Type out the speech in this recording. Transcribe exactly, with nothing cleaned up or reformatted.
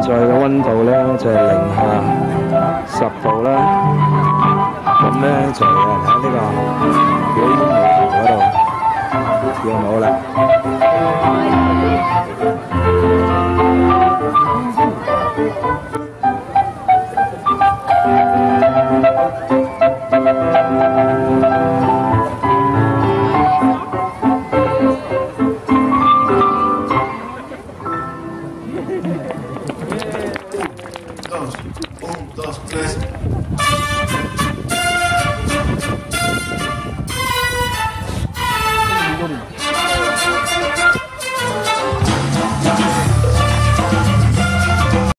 在嘅温度咧就係零下十度啦。咁咧就有人喺呢個表演舞台嗰度跳舞啦。